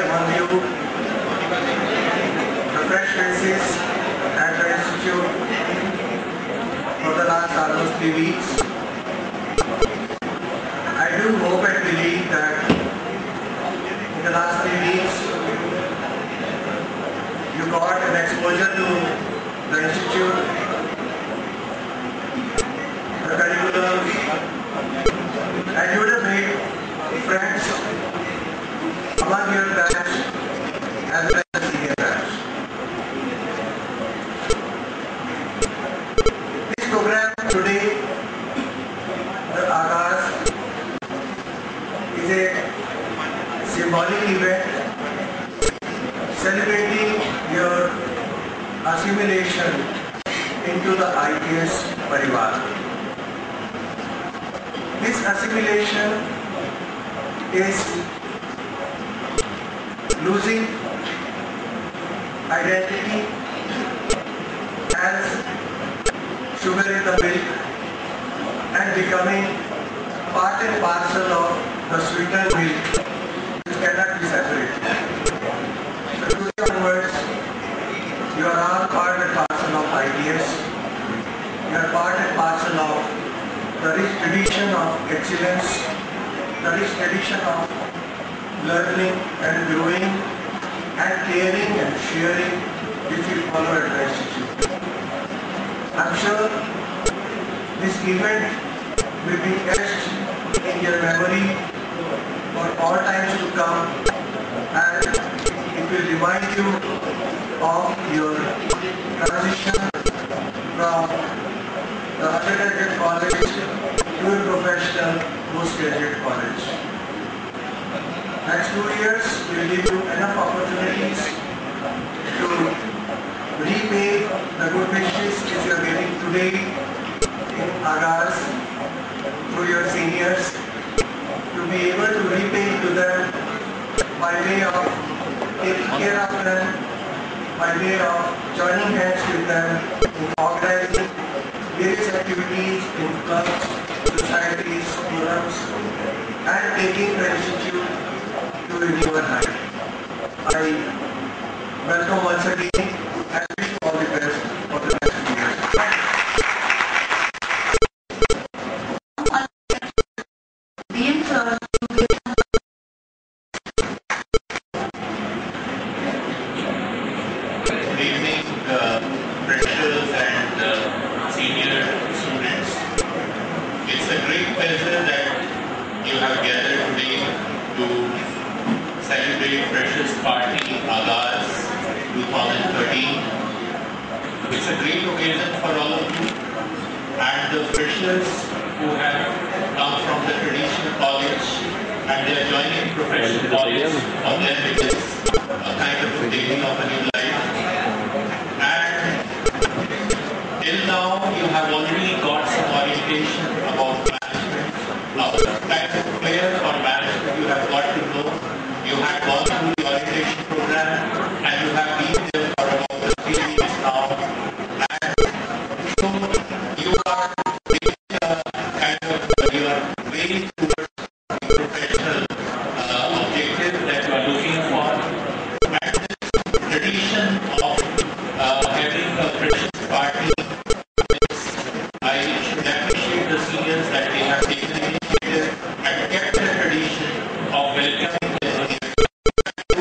on you, the fresh faces at the Institute for the last almost 3 weeks. I do hope and believe that in the last 3 weeks you got an exposure to the Institute, the curriculum, and you would have made friends among your batch as well as the senior batch. This program today, the Aagaz, is a symbolic event celebrating your assimilation into the IPS Parivar. This assimilation is losing identity as sugar in the milk and becoming part and parcel of the sweetened milk, which cannot be separated. So today onwards, you are all part and parcel of IPS. You are part and parcel of the rich tradition of excellence, the rich tradition of learning and growing and caring and sharing which we follow at the Institute. I'm sure this event will be etched in your memory for all times to come, and it will remind you of your transition from the undergraduate college to a professional postgraduate college. Next 2 years will give you enough opportunities to repay the good wishes which you are getting today in Aagaz through your seniors, to be able to repay to them by way of taking care of them, by way of joining hands with them in organizing various activities in clubs, societies, forums, and taking the Institute to a newer height. I welcome once again and wish you all the best for the next 2 years. Good evening, freshers and senior students. It's a great pleasure that you have gathered today to celebrate Freshers Party Aagaz 2013. It's a great occasion for all of you, and the freshers who have come from the traditional college and they are joining professional college, for them it is a kind of a beginning of a new life. And till now you have already got some orientation about management, about the types of players or management you have got to know. You have gone through the orientation program and you have been there for about 3 weeks now. And so you are making a kind of your way towards the professional objective that you are looking for. And this tradition of having a freshers party, I should appreciate the seniors that they have taken initiative and kept the tradition of welcoming the seniors to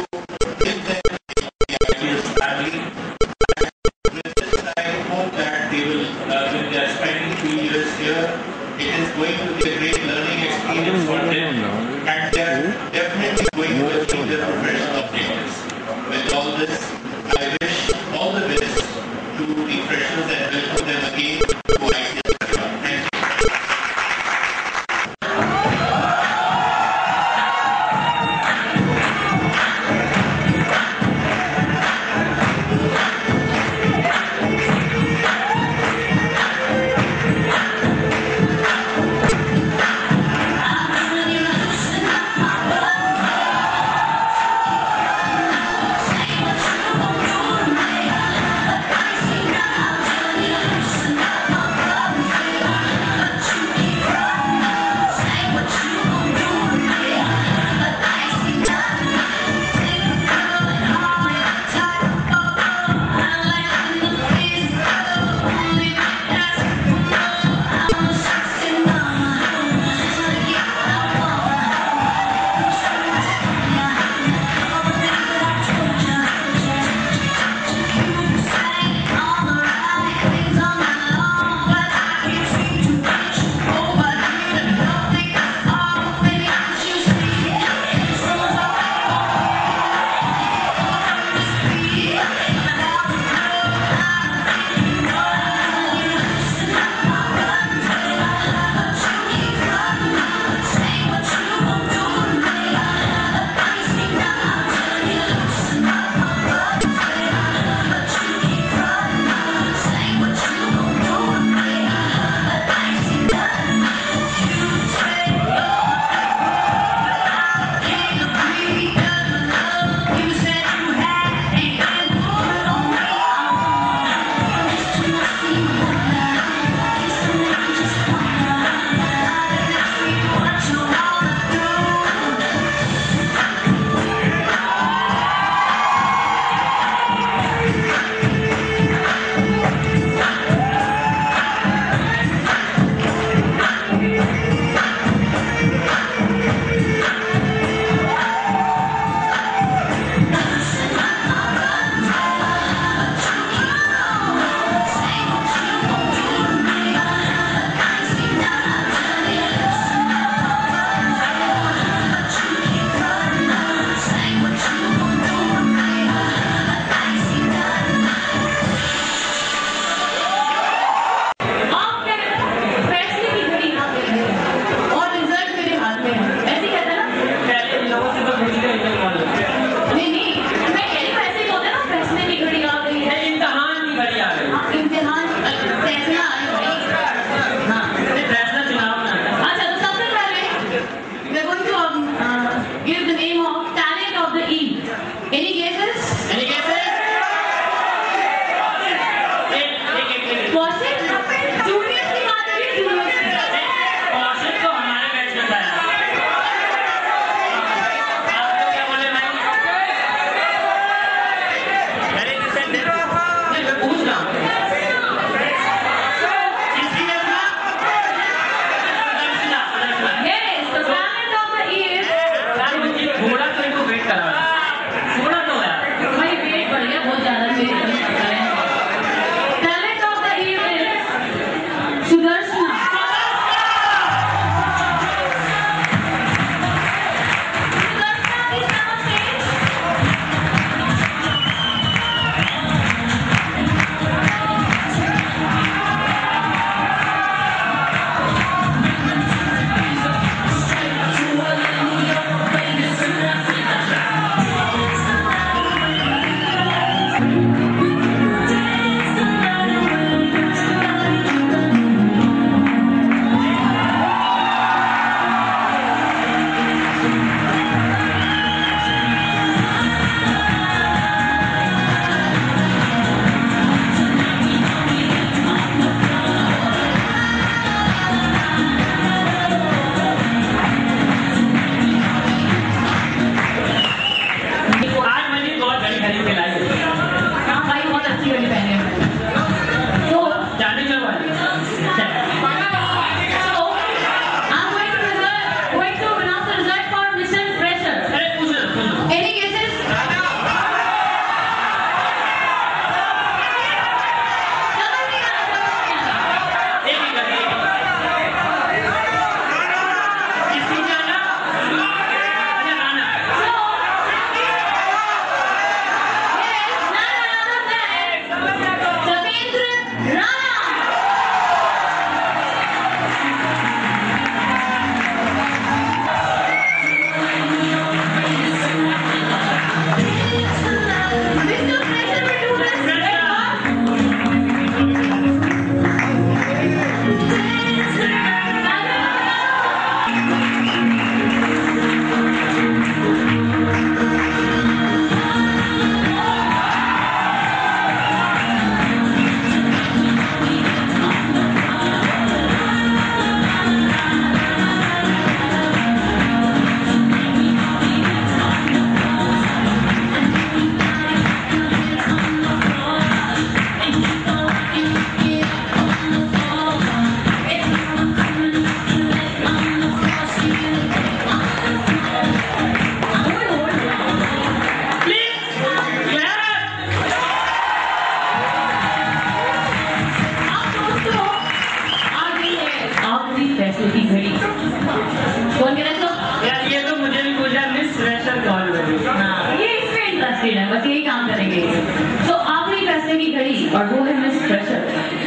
pressure call हाँ, ये इसमें interested है, बस यही काम करेंगे। तो आखिरी फैसले की घड़ी और वो है मिस प्रेशर।